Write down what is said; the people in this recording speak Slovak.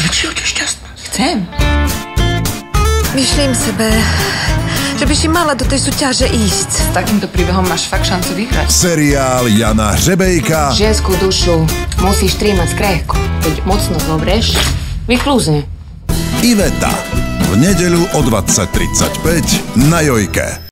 Či budeš šťastná? Chcem. Myslím sebe, že by si mala do tej súťaže ísť. S takýmto príbehom máš fakt šancu vyhrať. Seriál Jana Hřebejka. Ženskú dušu musíš trímať krehko. Keď mocno zobreš, vyklúzne. Iveta. V nedeľu o 20:35 na Jojke.